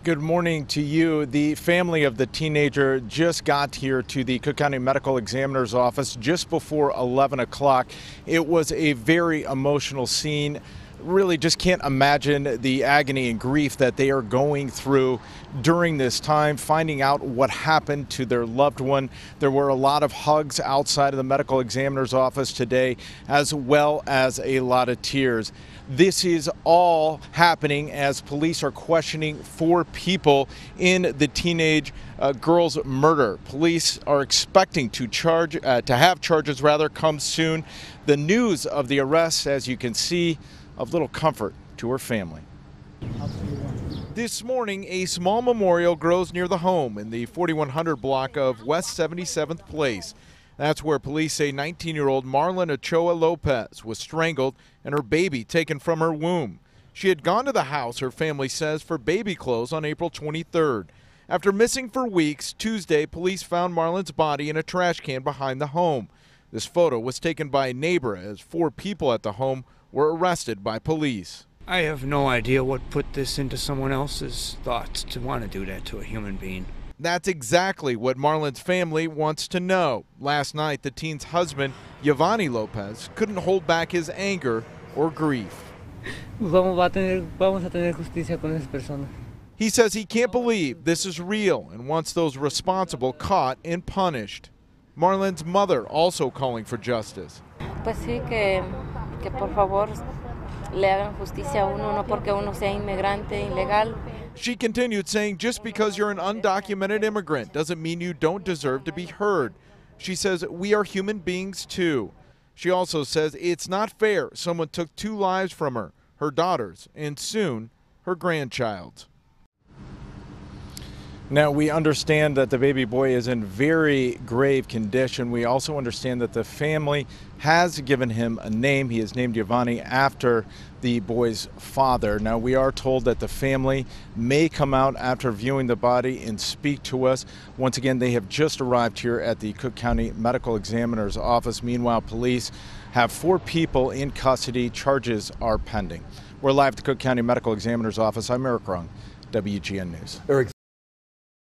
Good morning to you. The family of the teenager just got here to the Cook County Medical Examiner's office just before 11 o'clock. It was a very emotional scene. Really just can't imagine the agony and grief that they are going through during this time, finding out what happened to their loved one. There were a lot of hugs outside of the medical examiner's office today, as well as a lot of tears. This is all happening as police are questioning 4 people in the teenage girl's murder. Police are expecting to have charges come soon. The news of the arrest, as you can see, of little comfort to her family. This morning, a small memorial grows near the home in the 4100 block of West 77th Place. That's where police say 19-year-old Marlon Ochoa-Lopez was strangled and her baby taken from her womb. She had gone to the house, her family says, for baby clothes on April 23rd. After missing for weeks, Tuesday, police found Marlon's body in a trash can behind the home. This photo was taken by a neighbor as 4 people at the home were arrested by police. I have no idea what put this into someone else's thoughts to want to do that to a human being. That's exactly what Marlon's family wants to know. Last night, the teen's husband, Giovanni Lopez, couldn't hold back his anger or grief. Vamos a tener justicia con esa persona. He says he can't believe this is real and wants those responsible caught and punished. Marlon's mother also calling for justice. Pues sí, que por favor le hagan justicia a uno, no porque uno sea inmigrante ilegal. She continued saying just because you're an undocumented immigrant doesn't mean you don't deserve to be heard. She says we are human beings too. She also says it's not fair someone took 2 lives from her daughters, and soon her grandchild's. Now, we understand that the baby boy is in very grave condition. We also understand that the family has given him a name. He is named Giovanni after the boy's father. Now, we are told that the family may come out after viewing the body and speak to us. Once again, they have just arrived here at the Cook County Medical Examiner's office. Meanwhile, police have 4 people in custody. Charges are pending. We're live at the Cook County Medical Examiner's office. I'm Eric Rung, WGN News.